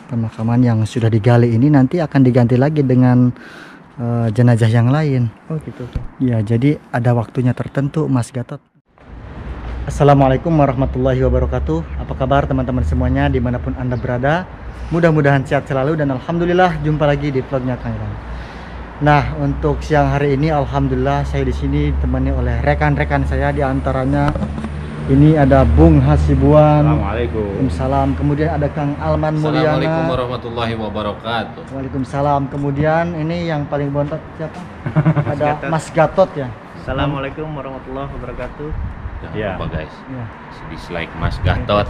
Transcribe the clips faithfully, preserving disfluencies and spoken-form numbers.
pemakaman yang sudah digali ini nanti akan diganti lagi dengan uh, jenazah yang lain. Oh gitu. Ya, jadi ada waktunya tertentu, Mas Gatot. Assalamualaikum warahmatullahi wabarakatuh. Apa kabar teman-teman semuanya dimanapun Anda berada? Mudah-mudahan sehat selalu dan alhamdulillah jumpa lagi di vlognya Kang Irang. Nah, untuk siang hari ini alhamdulillah saya di sini ditemani oleh rekan-rekan saya, di antaranya ini ada Bung Hasibuan. Assalamualaikum. Waalaikumsalam. Kemudian ada Kang Alman Mulyana. Assalamualaikum warahmatullahi wabarakatuh. Waalaikumsalam. Kemudian ini yang paling bontot siapa? Ada Mas Gatot ya. Assalamualaikum warahmatullahi wabarakatuh. Jangan Ya. lupa guys, Ya. dislike Mas Gatot.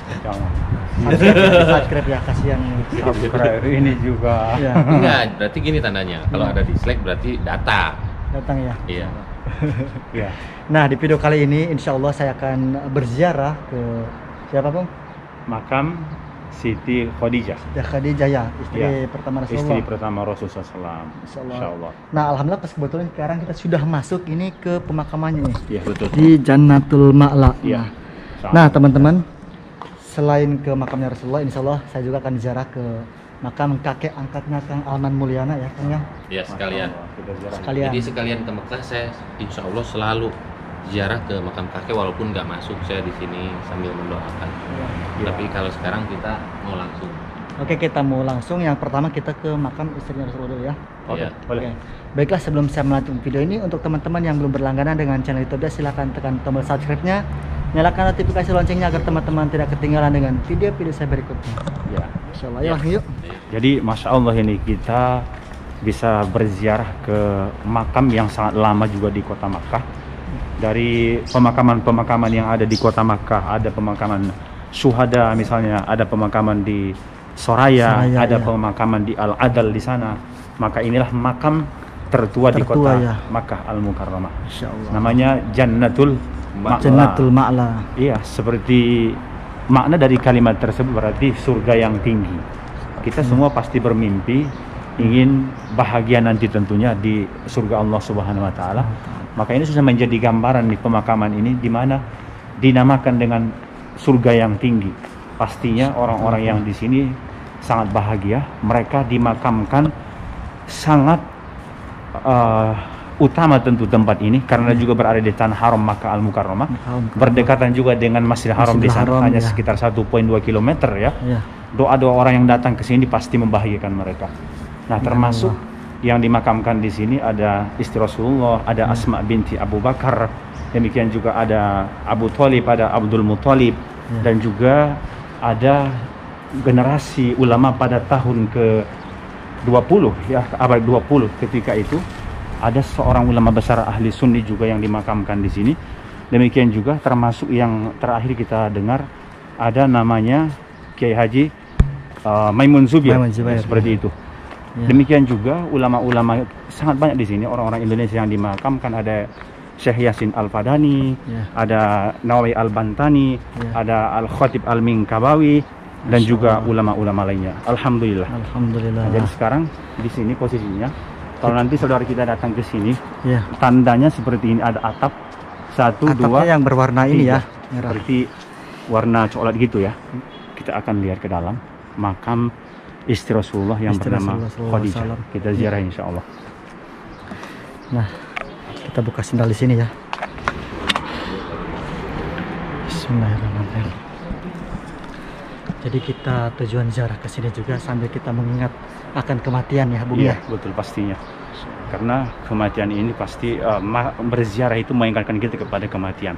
Subscribe ya, kasihan. Subscribe ini juga. Ya, Enggak, berarti gini tandanya. Kalau ada dislike berarti data. datang ya. Iya. Ya. Nah, di video kali ini insya Allah saya akan berziarah ke siapa Bung? Makam Siti Khadijah, Ya, Khadijah ya, istri Ya, pertama istri Rasulullah. pertama Rasulullah shallallahu alaihi wasallam. Insyaallah. Insyaallah. Nah, alhamdulillah pas kebetulan sekarang kita sudah masuk ini ke pemakamannya nih, Iya betul. di Jannatul Ma'la. Iya. Nah, teman-teman, selain ke makamnya Rasulullah, insya Allah saya juga akan ziarah ke makam kakek angkatnya Kang Alman Mulyana ya, Kang ya. Ya sekalian. Kita ziarah. Sekalian. Jadi sekalian ke Mekah saya insya Allah selalu ziarah ke makam kakek walaupun nggak masuk, saya di sini sambil mendoakan. Ya. Tapi kalau sekarang kita mau langsung. Oke, kita mau langsung. Yang pertama kita ke makam istrinya Rasulullah dulu ya. Oke, Iya. boleh. Oke. Baiklah, sebelum saya melanjutkan video ini, untuk teman-teman yang belum berlangganan dengan channel YouTube, silahkan tekan tombol subscribe-nya, nyalakan notifikasi loncengnya agar teman-teman tidak ketinggalan dengan video-video saya berikutnya. Ya. Insyaallah, Ya. yuk. Jadi masya Allah ini kita bisa berziarah ke makam yang sangat lama juga di kota Makkah. Dari pemakaman-pemakaman yang ada di kota Makkah, ada pemakaman syuhada misalnya, ada pemakaman di Soraya, Soraya, ada ya. pemakaman di Al-Adal di sana. Maka inilah makam tertua, di Tertua, kota ya. Makkah Al-Mukarramah. Insyaallah. Namanya Jannatul Ma'la. Jannatul Ma'la. Iya, seperti makna dari kalimat tersebut berarti surga yang tinggi. Kita Hmm. semua pasti bermimpi ingin bahagia nanti tentunya di surga Allah Subhanahu wa taala. Maka ini sudah menjadi gambaran di pemakaman ini di mana dinamakan dengan surga yang tinggi. Pastinya orang-orang yang di sini sangat bahagia, mereka dimakamkan sangat uh, utama tentu tempat ini karena juga berada di tanah haram Makkah Al-Mukarramah. Berdekatan juga dengan Masjidil Haram di Masjidil sana, Haram, hanya ya. sekitar satu koma dua kilometer ya. Ya. Doa-doa orang yang datang ke sini pasti membahagiakan mereka. Nah, termasuk yang dimakamkan di sini ada istri Rasulullah, ada Asma binti Abu Bakar, demikian juga ada Abu Thalib, ada Abdul Muthalib, Ya. dan juga ada generasi ulama pada tahun ke dua puluh ya, abad dua puluh. Ketika itu ada seorang ulama besar ahli sunni juga yang dimakamkan di sini. Demikian juga termasuk yang terakhir kita dengar ada namanya Kiai Haji uh, Maimun Zubair, Maimun Zubair, seperti ya. itu. Ya. Demikian juga ulama-ulama sangat banyak di sini, orang-orang Indonesia yang dimakamkan. Ada Syekh Yasin Al-Fadani, Ya. ada Nawawi Al-Bantani, Ya. ada Al-Khatib Al-Minkabawi, dan Masya juga Allah. ulama-ulama lainnya. Alhamdulillah. Alhamdulillah. Nah, jadi sekarang di sini posisinya, kalau nanti saudara kita datang ke sini, Ya. tandanya seperti ini, ada atap satu, Atapnya dua, yang berwarna ini tiga. ya, merah. Seperti warna coklat gitu ya. Kita akan lihat ke dalam makam istri Rasulullah yang Istri bernama Rasulullah sallallahu alaihi Khadijah. wasallam. Kita ziarah insya Allah. Nah, kita buka sendal di sini ya. Bismillahirrahmanirrahim. Jadi kita tujuan ziarah ke sini juga sambil kita mengingat akan kematian ya, Bung Iya, ya. betul pastinya. Karena kematian ini pasti uh, ma- berziarah itu mengingatkan kita kepada kematian.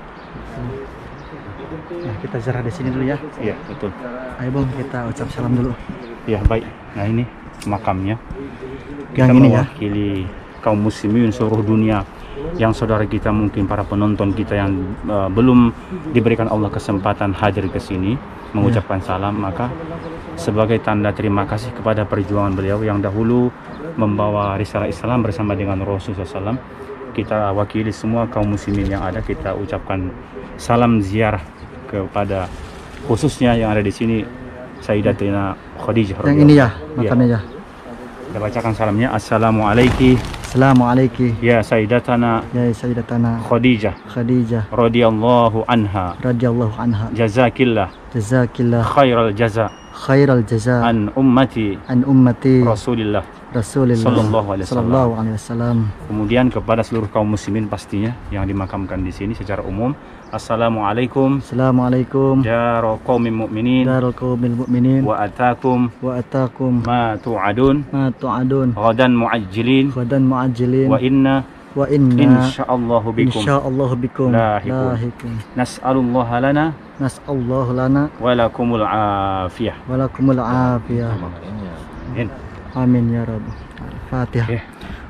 Nah, kita ziarah di sini dulu ya. Iya, betul. Ayo Bung, kita ucap salam dulu. Ya, baik. Nah, ini makamnya. Yang Kita ini ya. mewakili kaum muslimin seluruh dunia, yang saudara kita mungkin para penonton kita yang uh, belum diberikan Allah kesempatan hadir ke sini mengucapkan salam, maka sebagai tanda terima kasih kepada perjuangan beliau yang dahulu membawa risalah Islam bersama dengan Rasulullah shallallahu alaihi wasallam, kita wakili semua kaum muslimin yang ada, kita ucapkan salam ziarah kepada khususnya yang ada di sini Sayyidatina Khadijah. Yang ini ya, makamnya ya. Kita bacakan salamnya. Assalamualaikum. Assalamualaikum. Ya Sayyidatana Ya Sayyidatana Khadijah Khadijah radhiyallahu anha, radhiyallahu anha. jazakillah Jazakillah khairal jaza khairal jaza an ummati an ummati Rasulillah Rasulillah Sallallahu alaihi wasallam. sallallahu alaihi wasallam. Kemudian kepada seluruh kaum muslimin pastinya yang dimakamkan di sini secara umum, assalamualaikum Assalamualaikum daro qaumin mu'minin darul qaumil mu'minin wa atakum wa atakum ma tu'adun ma tu'adun ghadan mu'ajjilin ghadan mu'ajjilin wa inna wa inna insyaallahu bikum insyaallahu bikum Lahikun. lahikun. nas'alullaha lana Nas'allahu lana wa lakumul afiyah. wa lakumul afiyah. Amin. Amin ya Rabb. Al-Fatihah. Oke.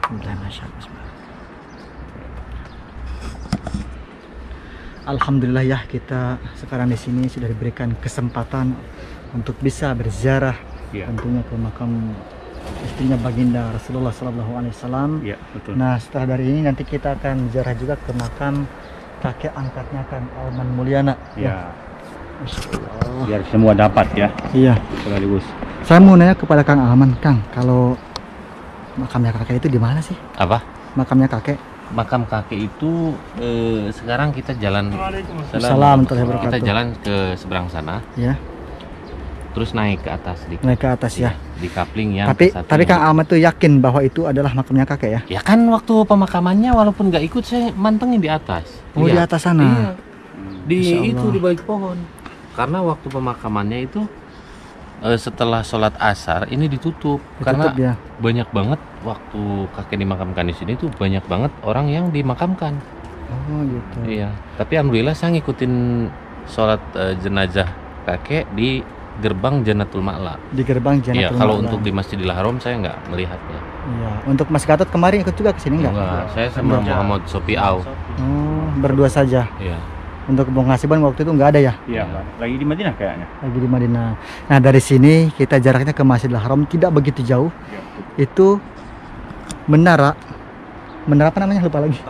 Alhamdulillah ya, kita sekarang di sini sudah diberikan kesempatan untuk bisa berziarah Iya. tentunya ke makam istrinya baginda Rasulullah Sallallahu Alaihi Wasallam. Iya, betul. Nah, setelah dari ini nanti kita akan ziarah juga ke makam kakek angkatnya Kang Alman Mulyana. Ya, Masya Allah. biar semua dapat ya Iya. sekaligus. Saya mau nanya kepada Kang Alman, Kang, kalau makamnya kakek itu di mana sih? Apa? Makamnya kakek? Makam kakek itu eh, sekarang kita jalan Salam warahmatullahi kita wabarakatuh. jalan ke seberang sana, Ya, terus naik ke atas di naik ke atas ya. di kapling yang Tapi satu tapi yang- Kang Alman tuh yakin bahwa itu adalah makamnya kakek ya? Ya kan waktu pemakamannya walaupun nggak ikut saya mantengin di atas. Oh, di Lihat. atas sana. Iya. Di Masya itu Allah. di balik pohon. Karena waktu pemakamannya itu eh, setelah sholat asar ini ditutup, karena Ditutup ya. banyak banget waktu kakek dimakamkan di sini tuh banyak banget orang yang dimakamkan. Oh, gitu. Iya. Tapi alhamdulillah saya ngikutin sholat eh, jenazah kakek di gerbang Jannatul Ma'la. Di gerbang Iya. Jannatul Kalau Ma'la. untuk di Masjidil Haram saya nggak melihatnya. Iya. Untuk Mas Gatot kemarin ikut juga ke sini enggak? Enggak. Saya sama Enggak. Muhammad Sopiau. Oh, berdua saja. Iya. Untuk Bung Hasiban waktu itu nggak ada ya? Iya, lagi di Madinah kayaknya. Lagi di Madinah. Nah, dari sini kita jaraknya ke Masjidil Haram tidak begitu jauh. Itu menara menara apa namanya, lupa lagi.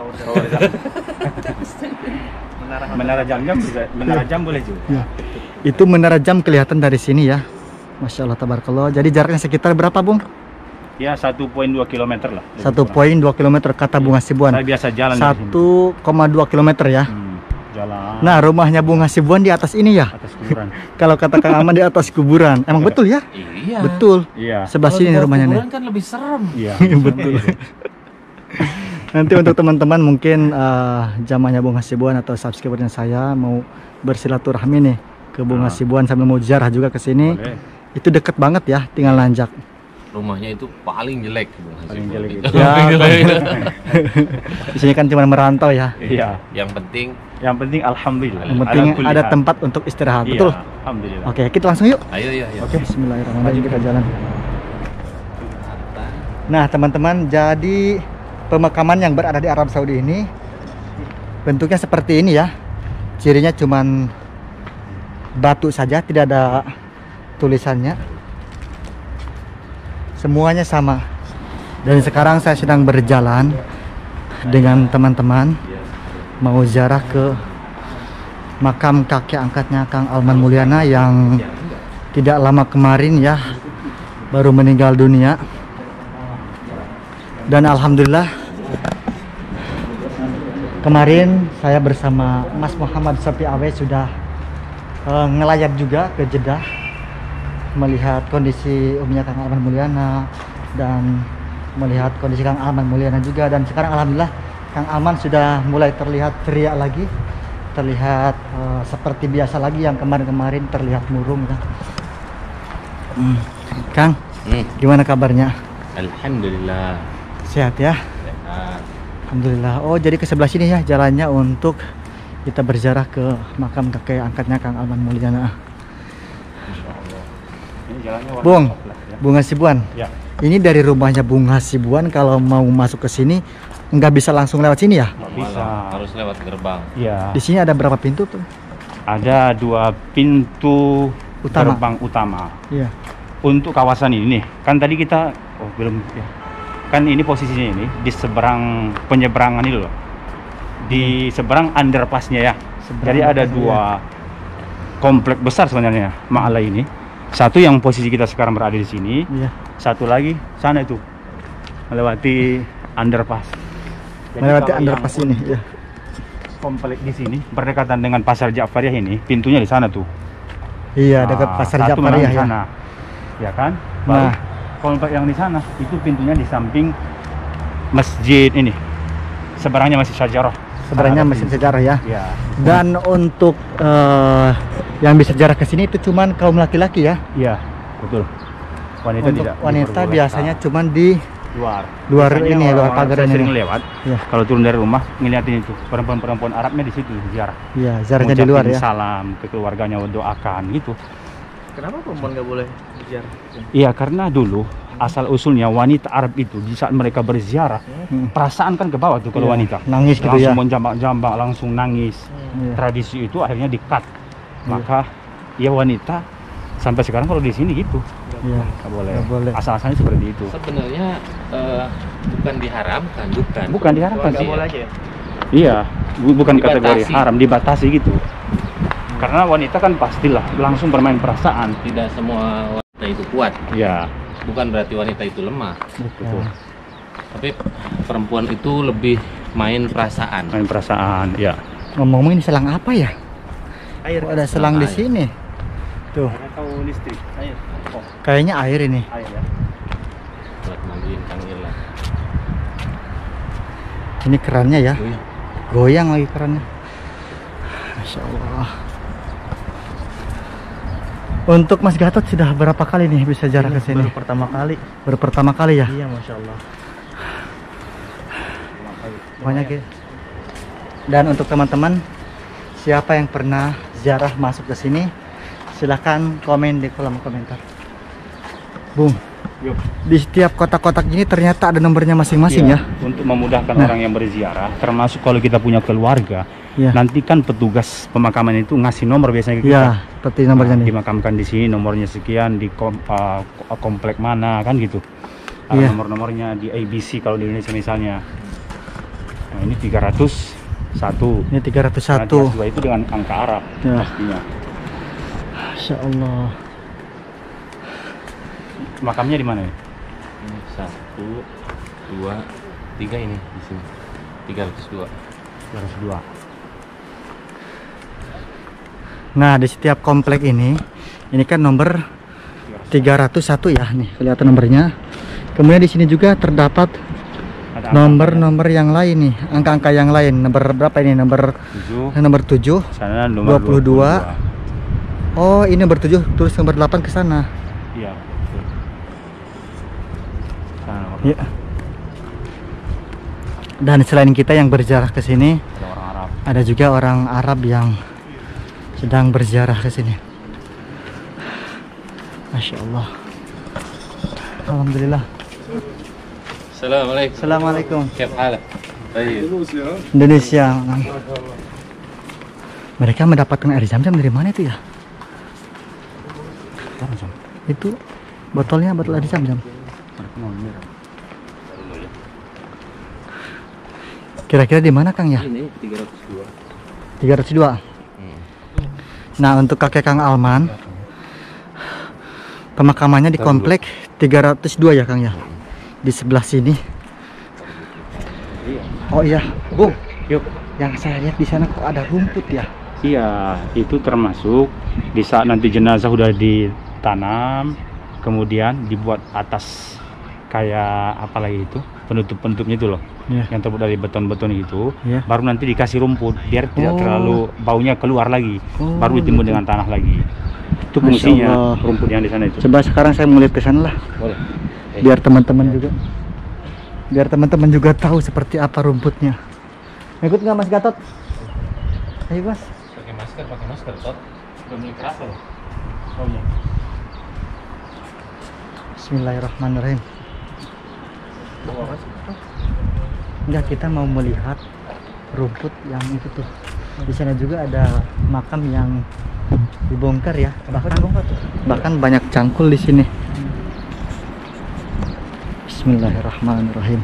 menara menara jam-jam bisa, menara jam boleh juga. Ya. Itu menara jam kelihatan dari sini ya. Masya Allah tabarakallah. Jadi jaraknya sekitar berapa, Bung? Ya, satu koma dua kilometer lah. satu koma dua kilometer kata Bung Hasibuan. Saya biasa jalan dari sini. satu koma dua kilometer ya. Hmm, jalan Nah, rumahnya Bung Hasibuan di atas ini ya. atas kuburan. Kalau kata Kang Aman di atas kuburan. Emang betul ya? Iya. Betul. Iya. Sebelah Kalau sini di bawah rumahnya nih. kuburan kan lebih serem. Iya. Betul. Nanti untuk teman-teman mungkin uh, jamaahnya Bung Hasibuan atau subscribernya saya mau bersilaturahmi nih ke Bung Ah. Hasibuan sambil mau ziarah juga ke sini. Boleh. Itu deket banget ya, tinggal nanjak. Rumahnya itu paling jelek. Bung Hasibuan. Paling jelek Itu. itu. Ya, Paling jelek. Di sini kan cuma merantau ya. Iya. Yang penting Yang penting alhamdulillah. Yang penting Ala kulli ada hal. tempat untuk istirahat. Iya, Betul. alhamdulillah. Oke, kita langsung yuk. ayo ya ya. Oke, bismillahirrahmanirrahim, kita jalan. Nah, teman-teman, jadi pemakaman yang berada di Arab Saudi ini bentuknya seperti ini ya. Cirinya cuman batu saja, tidak ada tulisannya. Semuanya sama. Dan sekarang saya sedang berjalan dengan teman-teman mau ziarah ke makam kakek angkatnya Kang Alman Mulyana yang tidak lama kemarin ya baru meninggal dunia. Dan alhamdulillah kemarin saya bersama Mas Muhammad Sopi Awe sudah uh, ngelayat juga ke Jeddah melihat kondisi umnya Kang Alman Mulyana dan melihat kondisi Kang Alman Mulyana juga. Dan sekarang alhamdulillah Kang Alman sudah mulai terlihat ceria lagi, terlihat uh, seperti biasa lagi, yang kemarin-kemarin terlihat murung ya. Hmm. Kang, Hmm. gimana kabarnya? Alhamdulillah. Sehat ya? Sehat. Alhamdulillah. Oh, jadi ke sebelah sini ya jalannya untuk kita berziarah ke makam kakek angkatnya Kang Alman Mulyana. Ini jalannya warna Bung, coklat ya. Bung Hasibuan. Ya. Ini dari rumahnya Bung Hasibuan kalau mau masuk ke sini nggak bisa langsung lewat sini ya? Nggak bisa. Harus lewat gerbang. Iya. Di sini ada berapa pintu tuh? Ada dua pintu Utama. gerbang utama. Iya. Untuk kawasan ini nih, kan tadi kita oh belum ya. Kan ini posisinya ini di seberang penyeberangan itu loh. Di seberang underpassnya ya. Seberang Jadi ada underpass, dua komplek besar sebenarnya Ma'ala ini. Satu yang posisi kita sekarang berada di sini, Iya. satu lagi sana itu melewati underpass. Jadi Melewati kalau underpass yang ini, ya. komplek di sini berdekatan dengan Pasar Ja'fariyah ini, pintunya di sana tuh. Iya, dekat Pasar satu Ja'fariyah memang di ya. sana. Ya kan? Baru Nah. komplek yang di sana itu pintunya di samping masjid ini. Seberangnya masih Syajarah. Sebenarnya Sana ada mesin pintu. sejarah ya. Ya. Dan untuk eh, yang bisa jarak ke sini itu cuman kaum laki-laki ya. Iya, betul. Wanita Untuk tidak wanita diperbolehkan. biasanya cuman di luar. luar Biasanya ini, luar orang-orang pagar saya ini. sering lewat. Iya. Kalau turun dari rumah ngeliatin itu perempuan-perempuan Arabnya di situ ziarah. Iya, jaraknya di luar Ngucapin ya. salam ke keluarganya, doakan gitu. Kenapa perempuan nggak boleh ziarah? Iya, karena dulu asal usulnya wanita Arab itu di saat mereka berziarah, Hmm. perasaan kan ke bawah tuh kalau Iya, wanita. nangis gitu langsung ya. menjambak-jambak, langsung nangis. Iya. Tradisi itu akhirnya di-cut. Maka ya wanita sampai sekarang kalau di sini gitu. Iya. Nggak boleh. Nggak boleh. Asal-asalnya seperti itu. Sebenarnya eh, bukan diharamkan, bukan. Bukan diharamkan Nggak sih. boleh aja ya? Iya, bu- bukan kategori Dibatasi. haram, dibatasi gitu. Karena wanita kan pastilah langsung bermain perasaan. Tidak semua wanita itu kuat. Ya, Bukan berarti wanita itu lemah. betul. Tapi perempuan itu lebih main perasaan. Main perasaan, ya. Ngomong-ngomong ini selang apa ya? Air. Kok ada selang di air. sini? Tuh, Atau listrik. Air. Oh, kayaknya air ini. air ya. Buat mandiin Kang Irlan. Ini kerannya ya. Tuh ya. Goyang lagi kerannya. Masya Allah. Untuk Mas Gatot sudah berapa kali nih bisa jarak ke sini? Baru pertama kali. Baru pertama kali ya? Iya, masya Allah. Banyak ya. Dan untuk teman-teman, siapa yang pernah ziarah masuk ke sini, silahkan komen di kolom komentar. Bung, Yuk. di setiap kotak-kotak ini ternyata ada nomornya masing-masing Iya, ya. Untuk memudahkan Nah. orang yang berziarah, termasuk kalau kita punya keluarga, Iya. nanti kan petugas pemakaman itu ngasih nomor biasanya ke kita. Iya, seperti nomornya Nah, nih. dimakamkan di sini nomornya sekian di kom, uh, komplek mana kan gitu. Ada Iya. nomor-nomornya di A B C kalau di Indonesia misalnya. Nah, ini tiga ratus satu. Ini tiga ratus Nah, satu. tiga ratus dua itu dengan angka Arab Ya. pastinya. Masya Allah. Makamnya di mana ya? Ini satu, dua, tiga ini di sini. Tiga ratus dua. tiga ratus dua. Nah, di setiap komplek ini, ini kan nomor tiga ratus satu ya, nih kelihatan nomornya. Kemudian di sini juga terdapat Ada angka nomor-nomor yang lain nih, angka-angka yang lain. Nomor berapa ini? Nomor tujuh. nomor tujuh. Sana nomor dua puluh dua. Oh, ini nomor tujuh, tulis nomor delapan ke sana. Iya. betul. Sana nomor Ya. Dan selain kita yang berziarah ke sini, ada orang Arab. ada juga orang Arab yang sedang berziarah ke sini. Masya Allah. Alhamdulillah. Assalamualaikum. Assalamualaikum. Kif halak? Baik. Indonesia. Mereka mendapatkan air zam-zam dari mana itu ya? Itu botolnya botol air zam-zam. Kira-kira di mana Kang ya? Ini tiga ratus dua. tiga ratus dua. Hmm. Nah, untuk kakek Kang Alman, pemakamannya di komplek tiga ratus dua ya Kang ya. Di sebelah sini. Oh iya, Bung. Yuk. Yang saya lihat di sana kok ada rumput ya? Iya, itu termasuk di saat nanti jenazah udah ditanam, kemudian dibuat atas kayak apa lagi itu penutup-penutupnya itu loh, Iya. yang terbuat dari beton-beton itu, Iya. baru nanti dikasih rumput biar tidak Oh. terlalu baunya keluar lagi, Oh, baru ditimbun gitu. dengan tanah lagi. Itu Masya fungsinya Allah. rumput yang di sana itu. Coba sekarang saya mau lihat ke sana lah, Boleh. Eh, biar teman-teman juga, biar teman-teman juga tahu seperti apa rumputnya. Ikut nggak Mas Gatot? Ayo Mas. Pakai masker, pakai masker, Tot. Udah mulai kerasa loh. Oh iya. Bismillahirrahmanirrahim. Enggak, kita mau melihat rumput yang itu tuh. Di sana juga ada makam yang dibongkar ya. Bahkan bahkan banyak cangkul di sini. Bismillahirrahmanirrahim.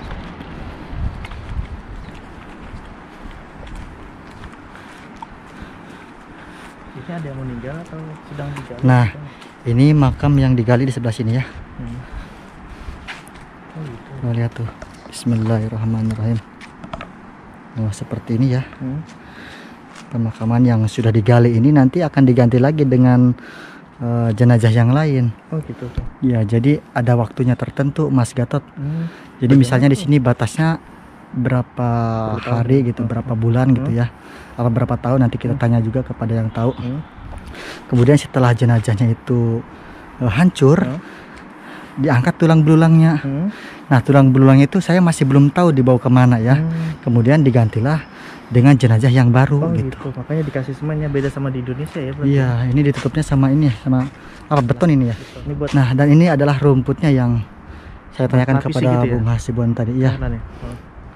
Ini ada yang meninggal atau sedang digali? Nah, ini makam yang digali di sebelah sini ya. Hmm. Oh gitu. Kita lihat tuh. Bismillahirrahmanirrahim. Oh, seperti ini ya. Hmm. pemakaman yang sudah digali ini nanti akan diganti lagi dengan uh, jenazah yang lain. Oh gitu tuh. Ya, jadi ada waktunya tertentu, Mas Gatot. Hmm. Jadi Bagaimana misalnya di tuh? sini batasnya berapa Berapa tahun? hari gitu, Hmm. berapa bulan gitu Hmm. ya. Apa berapa tahun nanti kita Hmm. tanya juga kepada yang tahu. Hmm. Kemudian setelah jenazahnya itu uh, hancur, Hmm. diangkat tulang belulangnya. Hmm. Nah, tulang belulangnya itu saya masih belum tahu dibawa kemana ya. Hmm. Kemudian digantilah dengan jenazah yang baru Oh gitu. gitu. Makanya dikasih semennya beda sama di Indonesia ya berarti. Iya, ini ditutupnya sama ini ya, sama apa beton ini ya. Ini buat Nah, dan ini adalah rumputnya yang saya tanyakan lapisi kepada gitu ya? Bung Hasibuan tadi. Iya, mana nih? Oh.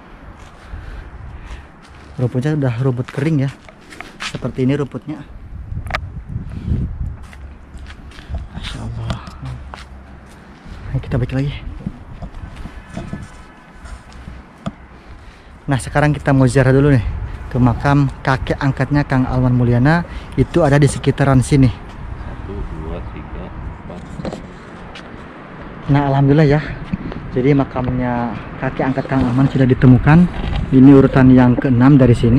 rumputnya udah rumput kering ya. Seperti ini rumputnya. Masya Allah. Nah, kita balik lagi. Nah, sekarang kita mau ziarah dulu nih ke makam kakek angkatnya Kang Alman Mulyana. Itu ada di sekitaran sini. Satu, dua, tiga, empat. Nah, alhamdulillah ya. Jadi makamnya kakek angkat Kang Alman sudah ditemukan. Ini urutan yang keenam dari sini.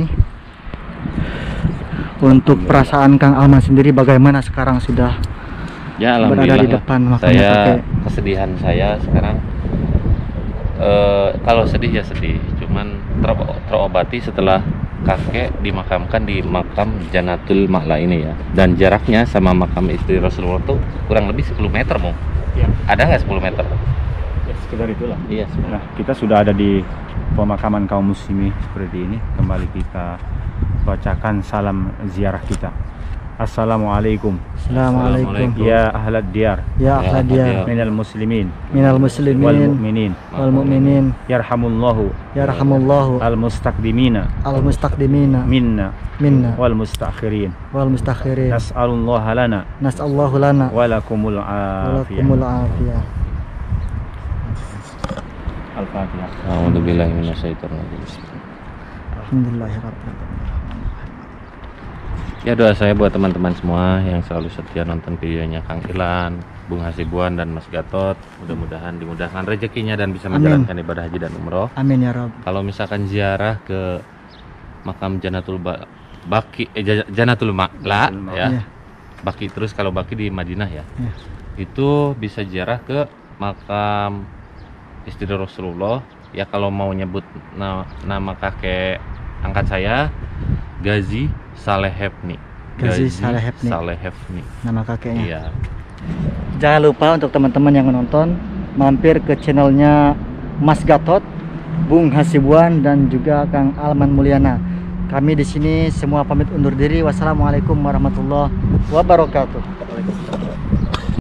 Untuk perasaan Kang Alman sendiri bagaimana sekarang sudah Ya berada alhamdulillah di lah. depan makamnya Saya kakek? kesedihan saya sekarang eh, kalau sedih ya sedih, cuman ter- terobati setelah kakek dimakamkan di makam Janatul Ma'la ini ya. Dan jaraknya sama makam istri Rasulullah tuh kurang lebih sepuluh meter, Mo. Ya. Ada nggak sepuluh meter? Ya, sekitar itulah. Iya, Nah, kita sudah ada di pemakaman kaum muslimin seperti ini. Kembali kita bacakan salam ziarah kita. Assalamualaikum Assalamualaikum. ya ahlad diyar Ya Ya, akhladia akhladia. minal muslimin minal wal muslimin mu'minin wal mu'minin yarhamullahu yarhamullahu al mustaqdimina al mustaqdimina minna minna wal mustakhirin. wal mustakhirin. Nas'alullaha lana Nas'allahu lana wa lakumul afiyah. walakumul afiyah. Al-Fatihah. Alhamdulillah minasyaitonir rajim. Alhamdulillahirabbil alamin. Ya, doa saya buat teman-teman semua yang selalu setia nonton videonya Kang Ilan, Bung Hasibuan dan Mas Gatot. Mudah-mudahan dimudahkan rezekinya dan bisa Amin. menjalankan ibadah haji dan umroh. Amin ya Rabb. Kalau misalkan ziarah ke makam Janatul ba Baki eh, Ja- Janatul Ma'la Janatul Ma'la. ya. Iya. Baki terus kalau Baki di Madinah ya. Iya. Itu bisa ziarah ke makam istri Rasulullah. Ya kalau mau nyebut na- nama kakek angkat saya Gazi Salehevni. Gazi Salehevni. Salehevni. Nama kakeknya. Iya. Jangan lupa untuk teman-teman yang menonton mampir ke channelnya Mas Gatot, Bung Hasibuan dan juga Kang Alman Mulyana. Kami di sini semua pamit undur diri. Wassalamualaikum warahmatullahi wabarakatuh.